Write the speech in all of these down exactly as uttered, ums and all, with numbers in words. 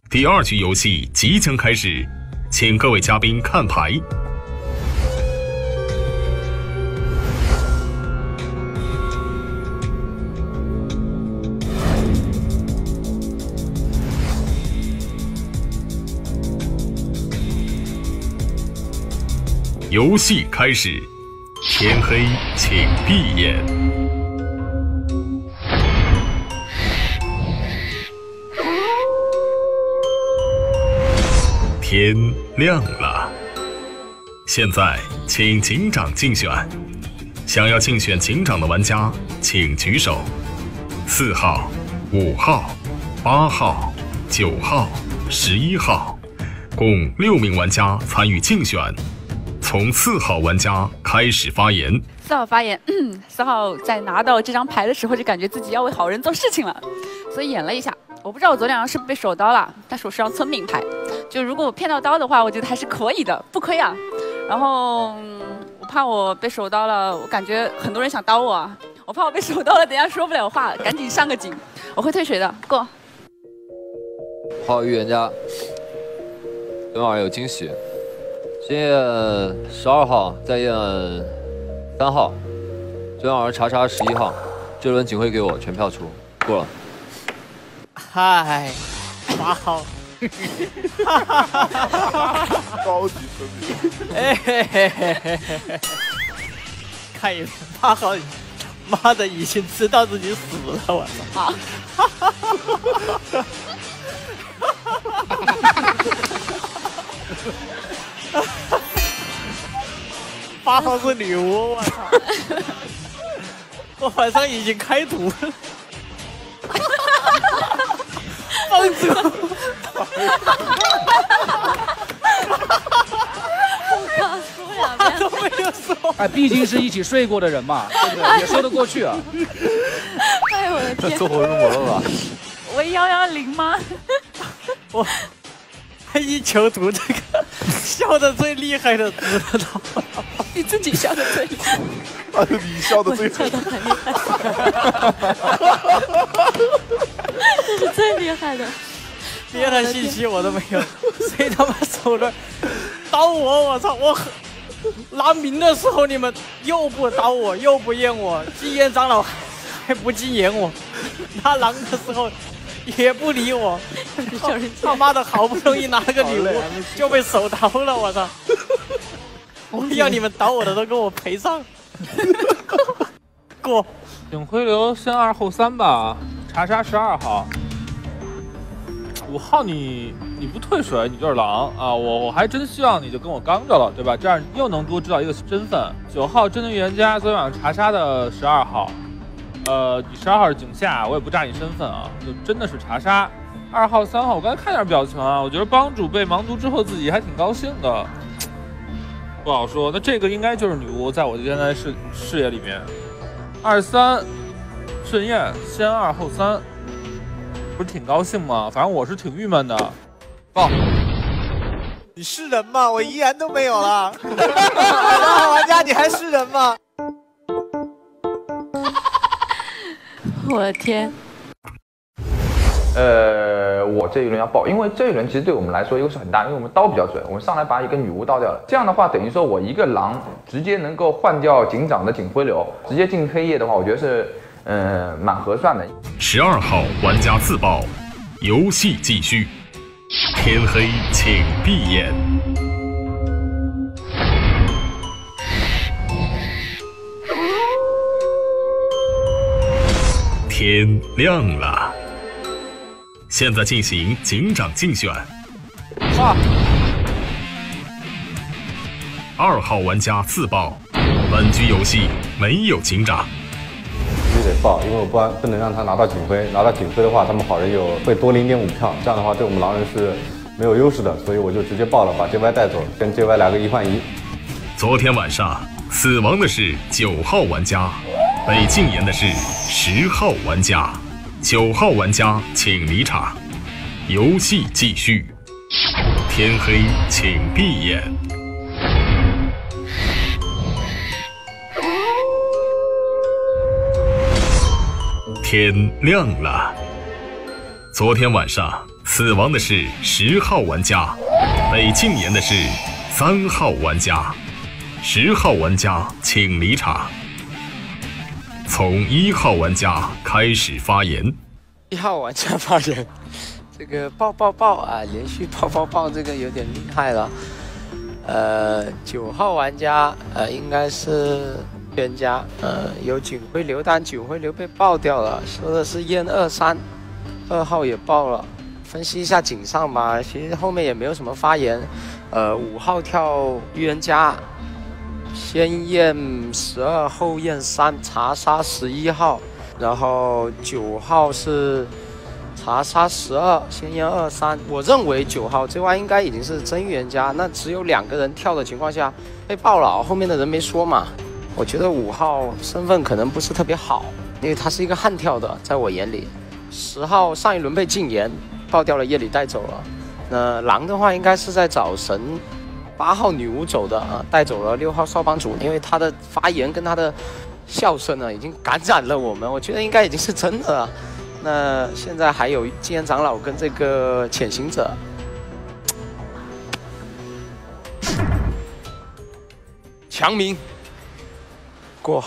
第二局游戏即将开始，请各位嘉宾看牌。游戏开始，天黑请闭眼。天亮了，现在请警长竞选。想要竞选警长的玩家，请举手。四号、五号、八号、九号、十一号，共六名玩家参与竞选。从四号玩家开始发言。 四号发言，嗯，四号在拿到这张牌的时候，就感觉自己要为好人做事情了，所以演了一下。我不知道我昨天晚上是不是被手刀了，但是我是张村民牌，就如果我骗到刀的话，我觉得还是可以的，不亏啊。然后、嗯、我怕我被手刀了，我感觉很多人想刀我啊，我怕我被手刀了，等一下说不了话，赶紧上个警，我会退水的，过。 好，预言家，今天晚上有惊喜。先验十二号，再验三号，今天晚上查查十一号，这轮警徽给我，全票出，过了。 嗨，八号， 高级村民， 哎嘿嘿嘿嘿嘿，看一眼八号，妈的已经知道自己死了，我操！八号是女巫，我操！我晚上已经开图了。放出！ 说两遍都没有说。 哎，毕竟是一起睡过的人嘛，对不对？也说得过去啊。 哎呦我的天！ 走火入魔了吧？ 喂幺幺零吗？ 我一求图这个笑的最厉害的知道， 你自己笑的最厉害。 啊，你笑的最笑的很厉害。这是最厉害的。 别的信息我都没有，谁他妈手段刀我？我操！我拿名的时候你们又不刀我，又不验我，禁言长老还不禁言我，拿狼的时候也不理我，他妈的好不容易拿了个礼物就被手刀了，我操！我要你们刀我的都给我赔上。过。 警徽流先二后三吧，查查十二号。五号你你不退水，你就是狼啊！我我还真希望你就跟我刚着了，对吧？这样又能多知道一个身份。九号真的预言家，昨天晚上查杀的十二号，呃，你十二号是警下，我也不炸你身份啊，就真的是查杀。二号、三号，我刚才看点表情啊，我觉得帮主被盲族之后自己还挺高兴的，不好说。那这个应该就是女巫，在我现在视视野里面。二三，盛宴先二后三。不是挺高兴吗？反正我是挺郁闷的。报， 你是人吗？我依然都没有了。玩家，你还是人吗？ 我的天！ 呃，我这一轮要报，因为这一轮其实对我们来说优势很大，因为我们刀比较准，我们上来把一个女巫刀掉了。这样的话，等于说我一个狼直接能够换掉警长的警徽流，直接进黑夜的话，我觉得是。呃，蛮合算的。 十二号玩家自爆，游戏继续。天黑请闭眼。天亮了，现在进行警长竞选。 哇！ 二号玩家自爆，本局游戏没有警长。 必须得报，因为我不然不能让他拿到警徽，拿到警徽的话，他们好人有会多零点五票，这样的话对我们狼人是没有优势的，所以我就直接报了，把 J Y 带走，跟 J Y 来个一换一。 昨天晚上死亡的是九号玩家，被禁言的是十号玩家，九号玩家请离场。游戏继续，天黑请闭眼。天亮了。昨天晚上死亡的是十号玩家，被禁言的是三号玩家。十号玩家请离场。从一号玩家开始发言。 一号玩家发言，这个爆爆爆啊，连续爆爆爆，这个有点厉害了。呃，九号玩家呃应该是预言家，呃有警徽流，但警徽流被爆掉了，说的是验二三，二号也爆了。分析一下井上吧，其实后面也没有什么发言。呃，五号跳预言家。先验十二，后验三，查杀十一号，然后九号是查杀十二，先验二三。我认为九号这关应该已经是真预言家，那只有两个人跳的情况下被爆了，后面的人没说嘛。我觉得五号身份可能不是特别好，因为他是一个悍跳的，在我眼里。十号上一轮被禁言，爆掉了，夜里带走了。那狼的话应该是在找神。八号女巫走的啊，带走了六号少帮主，因为他的发言跟他的笑声呢，已经感染了我们，我觉得应该已经是真的了。那现在还有禁言长老跟这个潜行者，强明过。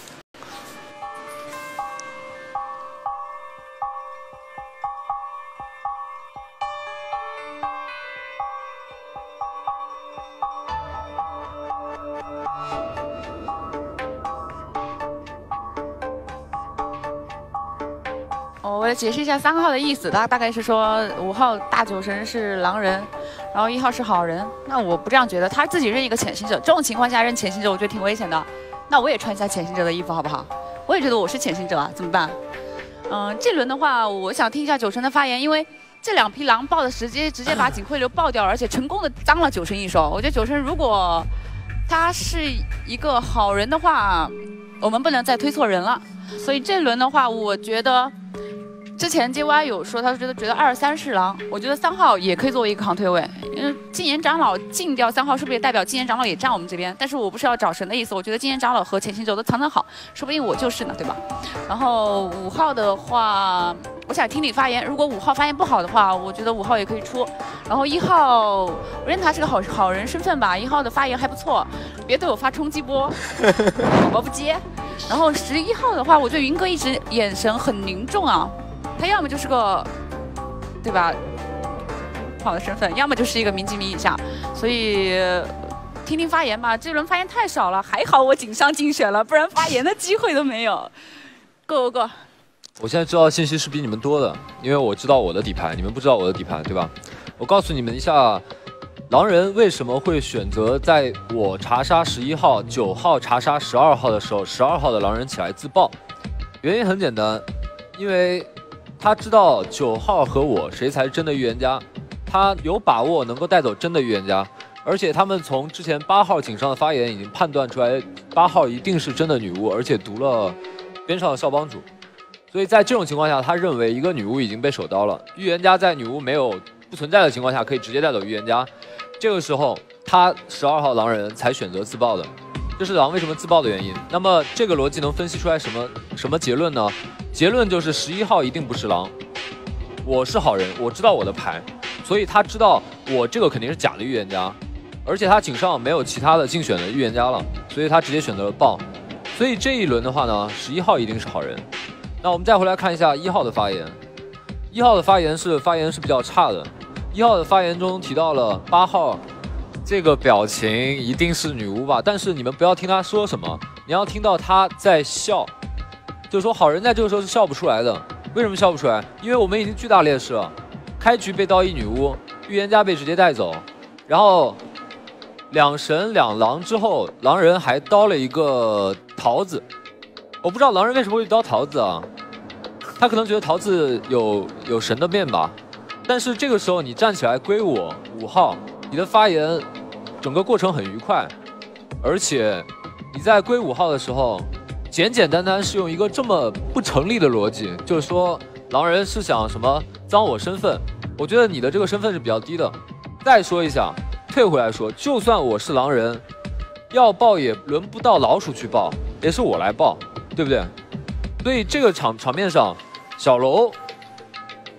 我来解释一下三号的意思，他大概是说五号大酒神是狼人，然后一号是好人。那我不这样觉得，他自己认一个潜行者，这种情况下认潜行者，我觉得挺危险的。那我也穿一下潜行者的衣服好不好？我也觉得我是潜行者啊，怎么办？嗯，这轮的话，我想听一下酒神的发言，因为这两匹狼爆的时机直接把警徽流爆掉，而且成功的当了酒神一手。我觉得酒神如果他是一个好人的话，我们不能再推错人了。所以这轮的话，我觉得。之前 J Y 有说，他觉得觉得二三是狼，我觉得三号也可以作为一个扛推位，因为禁言长老禁掉三号，是不是也代表禁言长老也站我们这边？但是我不是要找神的意思，我觉得禁言长老和潜行者都藏得好，说不定我就是呢，对吧？然后五号的话，我想听你发言，如果五号发言不好的话，我觉得五号也可以出。然后一号，我认他是个好好人身份吧，一号的发言还不错，别对我发冲击波，宝宝不接。然后十一号的话，我觉得云哥一直眼神很凝重啊。他要么就是个，对吧？好的身份，要么就是一个民机迷以下，所以听听发言吧。这轮发言太少了，还好我井上竞选了，不然发言的机会都没有。Go go go！ 我现在知道信息是比你们多的，因为我知道我的底牌，你们不知道我的底牌，对吧？我告诉你们一下，狼人为什么会选择在我查杀十一号、九号查杀十二号的时候，十二号的狼人起来自爆？原因很简单，因为。他知道九号和我谁才是真的预言家，他有把握能够带走真的预言家，而且他们从之前八号井上的发言已经判断出来，八号一定是真的女巫，而且毒了边上的少帮主，所以在这种情况下，他认为一个女巫已经被手刀了，预言家在女巫没有不存在的情况下可以直接带走预言家，这个时候他十二号狼人才选择自爆的，这是狼为什么自爆的原因。那么这个逻辑能分析出来什么什么结论呢？结论就是十一号一定不是狼，我是好人，我知道我的牌，所以他知道我这个肯定是假的预言家，而且他井上没有其他的竞选的预言家了，所以他直接选择了爆。所以这一轮的话呢，十一号一定是好人。那我们再回来看一下一号的发言，一号的发言是发言是比较差的，一号的发言中提到了八号这个表情一定是女巫吧，但是你们不要听他说什么，你要听到他在笑。就是说，好人在这个时候是笑不出来的。为什么笑不出来？因为我们已经巨大劣势了。开局被刀一女巫，预言家被直接带走，然后两神两狼之后，狼人还刀了一个桃子。我不知道狼人为什么会刀桃子啊？他可能觉得桃子有有神的面吧。但是这个时候你站起来归我五号，你的发言整个过程很愉快，而且你在归五号的时候。简简单单是用一个这么不成立的逻辑，就是说狼人是想什么脏我身份，我觉得你的这个身份是比较低的。再说一下，退回来说，就算我是狼人，要爆也轮不到老鼠去爆，也是我来爆，对不对？所以这个场场面上，小楼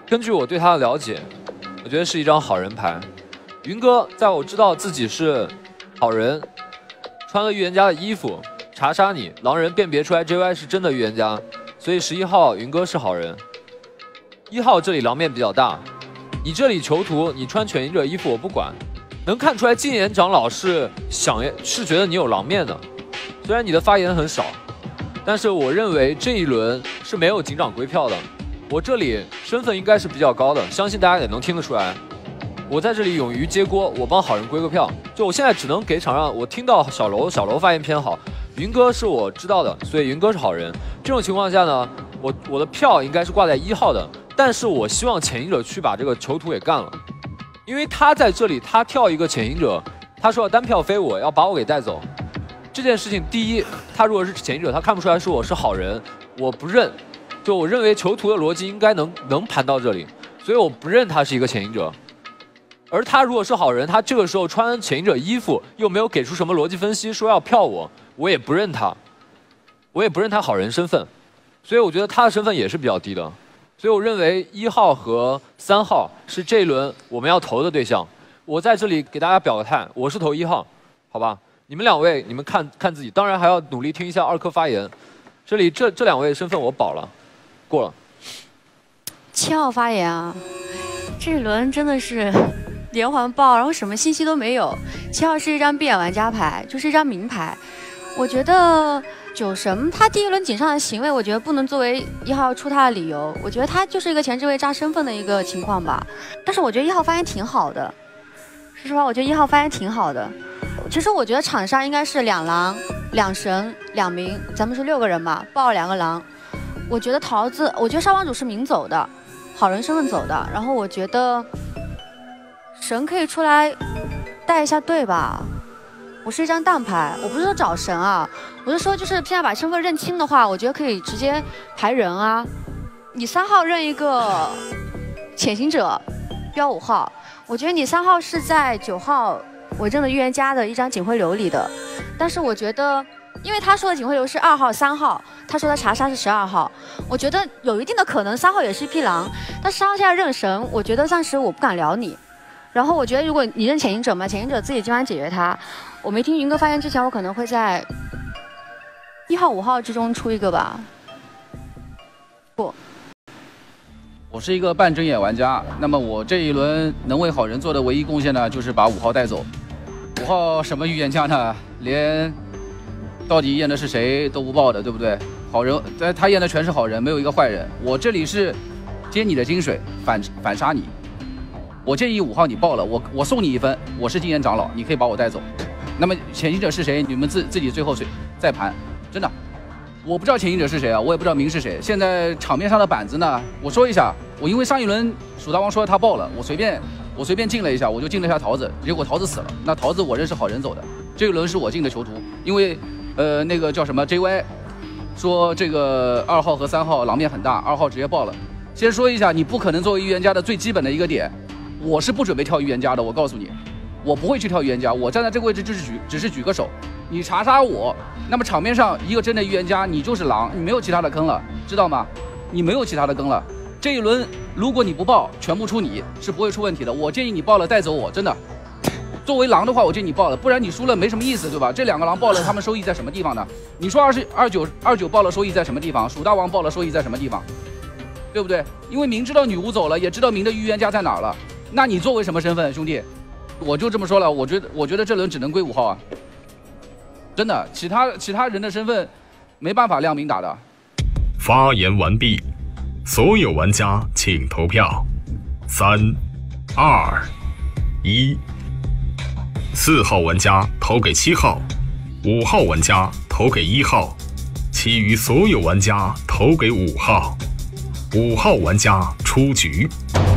根据我对他的了解，我觉得是一张好人牌。云哥在我知道自己是好人，穿了预言家的衣服查杀你，狼人辨别出来 J Y 是真的预言家，所以十一号云哥是好人。一号这里狼面比较大，你这里囚徒，你穿犬行者衣服我不管，能看出来禁言长老是想是觉得你有狼面的，虽然你的发言很少，但是我认为这一轮是没有警长归票的。我这里身份应该是比较高的，相信大家也能听得出来。我在这里勇于接锅，我帮好人归个票。就我现在只能给场上，我听到小楼小楼发言偏好，云哥是我知道的，所以云哥是好人。这种情况下呢，我我的票应该是挂在一号的，但是我希望潜行者去把这个囚徒给干了，因为他在这里他跳一个潜行者，他说要单票飞我，要把我给带走。这件事情，第一，他如果是潜行者，他看不出来说我是好人，我不认。就我认为囚徒的逻辑应该能能盘到这里，所以我不认他是一个潜行者。而他如果是好人，他这个时候穿潜行者衣服，又没有给出什么逻辑分析，说要票我，我也不认他，我也不认他好人身份，所以我觉得他的身份也是比较低的。所以我认为一号和三号是这一轮我们要投的对象。我在这里给大家表个态，我是投一号，好吧？你们两位，你们看看自己，当然还要努力听一下二科发言。这里这这两位身份我保了，过了。 七号发言啊，这一轮真的是连环爆，然后什么信息都没有。七号是一张闭眼玩家牌，就是一张明牌。我觉得酒神他第一轮井上的行为，我觉得不能作为一号出他的理由。我觉得他就是一个前置位炸身份的一个情况吧。但是我觉得一号发言挺好的，说实话，我觉得一号发言挺好的。其实我觉得场上应该是两狼、两神、两明，咱们是六个人嘛，爆了两个狼。我觉得桃子，我觉得沙王主是明走的，好人身份走的。然后我觉得神可以出来带一下队吧。我是一张蛋牌，我不是说找神啊，我是说就是现在把身份认清的话，我觉得可以直接排人啊。你三号认一个潜行者，标五号。我觉得你三号是在九号我认的预言家的一张警徽流里的，但是我觉得，因为他说的警徽流是二号、三号，他说的查杀是十二号，我觉得有一定的可能三号也是一匹狼，但三号现在认神，我觉得暂时我不敢聊你。然后我觉得如果你认潜行者嘛，潜行者自己今晚解决他。我没听云哥发言之前，我可能会在一号、五号之中出一个吧。不。 我是一个半睁眼玩家，那么我这一轮能为好人做的唯一贡献呢，就是把五号带走。五号什么预言家呢？连到底验的是谁都不报的，对不对？好人，呃，他验的全是好人，没有一个坏人。我这里是接你的金水，反反杀你。我建议五号你报了，我我送你一分，我是禁言长老，你可以把我带走。那么潜行者是谁？你们自自己最后谁再盘，真的。我不知道潜行者是谁啊，我也不知道明是谁。现在场面上的板子呢，我说一下，我因为上一轮蜀大王说他爆了，我随便我随便进了一下，我就进了一下桃子，结果桃子死了。那桃子我认识好人走的，这一轮是我进的囚徒，因为呃那个叫什么 J Y 说这个二号和三号狼面很大，二号直接爆了。先说一下，你不可能作为预言家的最基本的一个点，我是不准备跳预言家的，我告诉你，我不会去跳预言家，我站在这个位置就是举只是举个手。你查杀我，那么场面上一个真的预言家，你就是狼，你没有其他的坑了，知道吗？你没有其他的坑了。这一轮如果你不报，全部出你是不会出问题的。我建议你报了带走我，真的。作为狼的话，我建议你报了，不然你输了没什么意思，对吧？这两个狼报了，他们收益在什么地方呢？你说二十二九二九报了收益在什么地方？蜀大王报了收益在什么地方？对不对？因为明知道女巫走了，也知道明的预言家在哪儿了，那你作为什么身份，兄弟？我就这么说了，我觉得我觉得这轮只能归五号啊。真的，其他其他人的身份没办法亮明打的。 发言完毕，所有玩家请投票。三、二、一。四号玩家投给七号，五号玩家投给一号，其余所有玩家投给五号。五号玩家出局。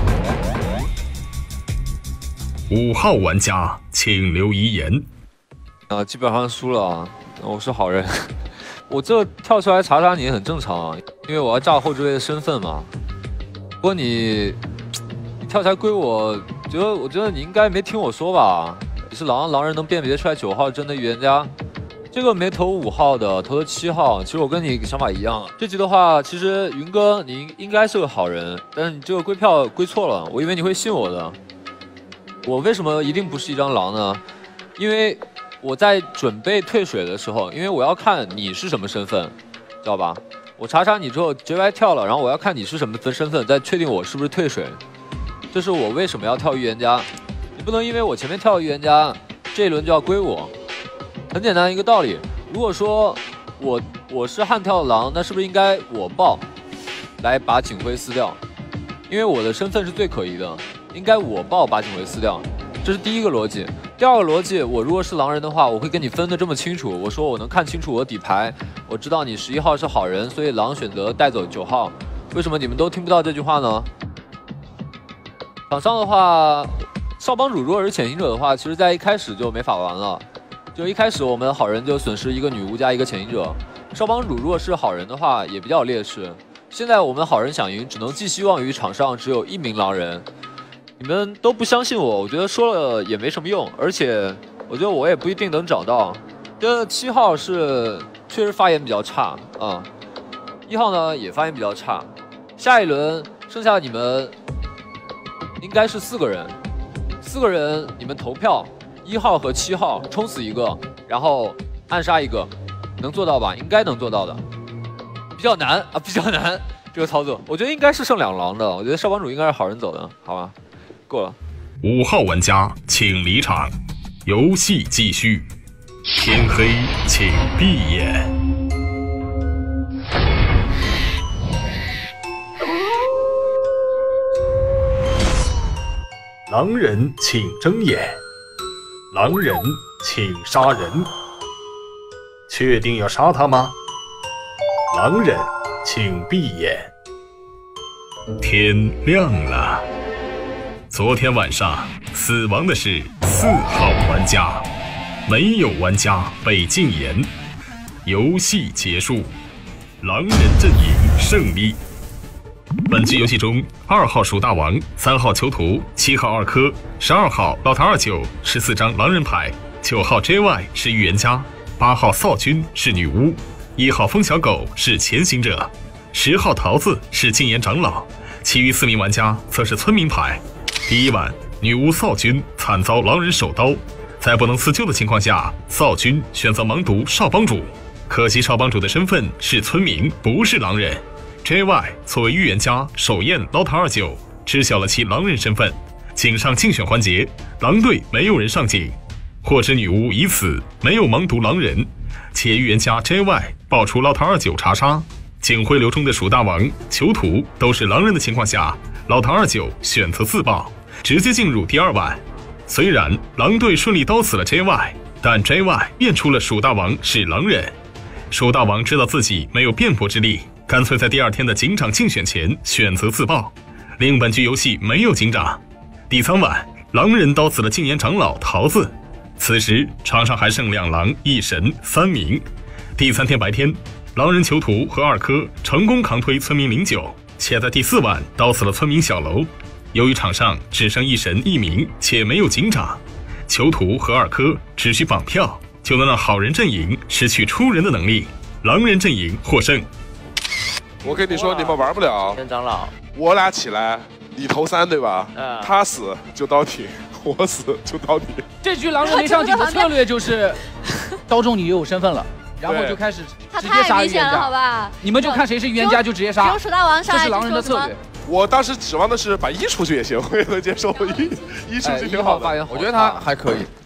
五号玩家请留遗言。 啊，基本上输了啊！我是好人，我这跳出来查查你也很正常啊，因为我要炸后置位的身份嘛。不过你你跳出来归我，觉得我觉得你应该没听我说吧？你是狼，狼人能辨别出来九号真的预言家， 这个没投五号的，投的七号。其实我跟你想法一样。这局的话，其实云哥你应该是个好人，但是你这个归票归错了。我以为你会信我的。我为什么一定不是一张狼呢？因为我在准备退水的时候，因为我要看你是什么身份，知道吧？我查查你之后 J Y 跳了，然后我要看你是什么身份，再确定我是不是退水。这是我为什么要跳预言家。你不能因为我前面跳预言家，这一轮就要归我。很简单一个道理，如果说我我是悍跳狼，那是不是应该我爆来把警徽撕掉？因为我的身份是最可疑的，应该我爆把警徽撕掉，这是第一个逻辑。第二个逻辑，我如果是狼人的话，我会跟你分得这么清楚。我说我能看清楚我底牌，我知道你十一号是好人，所以狼选择带走九号。为什么你们都听不到这句话呢？场上的话，少帮主如果是潜行者的话，其实在一开始就没法玩了。就一开始我们好人就损失一个女巫加一个潜行者，少帮主如果是好人的话也比较劣势。现在我们好人想赢，只能寄希望于场上只有一名狼人。你们都不相信我，我觉得说了也没什么用，而且我觉得我也不一定能找到。这七号是确实发言比较差啊，一号呢也发言比较差。下一轮剩下你们应该是四个人，四个人你们投票。一号和七号冲死一个，然后暗杀一个，能做到吧？应该能做到的，比较难啊，比较难这个操作。我觉得应该是剩两狼的，我觉得少帮主应该是好人走的，好吧？过了。 五号玩家请离场，游戏继续。天黑请闭眼。狼人请睁眼。狼人请杀人，确定要杀他吗？狼人请闭眼。天亮了。昨天晚上死亡的是四号玩家，没有玩家被禁言。游戏结束，狼人阵营胜利。本局游戏中，二号鼠大王、三号囚徒、七号二科、十二号老塔二九是四张狼人牌，九号 J Y 是预言家，八号扫君是女巫，一号疯小狗是潜行者，十号桃子是禁言长老，其余四名玩家则是村民牌。第一晚，女巫扫君惨遭狼人手刀，在不能自救的情况下，扫君选择盲毒少帮主，可惜少帮主的身份是村民，不是狼人。J Y 作为预言家首验老塔二九，知晓了其狼人身份。井上竞选环节，狼队没有人上井，获知女巫已死，没有盲毒狼人，且预言家 J Y 爆出老塔二九查杀。警徽流中的鼠大王、囚徒都是狼人的情况下，老塔二九选择自爆，直接进入第二晚。虽然狼队顺利刀死了 J Y， 但 J Y 辨出了鼠大王是狼人。鼠大王知道自己没有辩驳之力，干脆在第二天的警长竞选前选择自爆，令本局游戏没有警长。第三晚，狼人刀死了禁言长老桃子，此时场上还剩两狼一神三名。第三天白天，狼人囚徒和二科成功扛推村民零九，且在第四晚刀死了村民小楼。由于场上只剩一神一名，且没有警长，囚徒和二科只需绑票就能让好人阵营失去出人的能力，狼人阵营获胜。 我跟你说，你们玩不了。 天长老， 我俩起来，你投三对吧？ 嗯， 他死就刀体，我死就刀体。 这局狼人没上井的策略就是刀中你又有身份了，然后就开始直接杀预言家， 好吧？ 你们就看谁是预言家就直接杀， 只有鼠大王上来， 这是狼人的策略。 我当时指望的是把一出去也行，我也能接受，一一出去挺好的。 哎、 我觉得他还可以，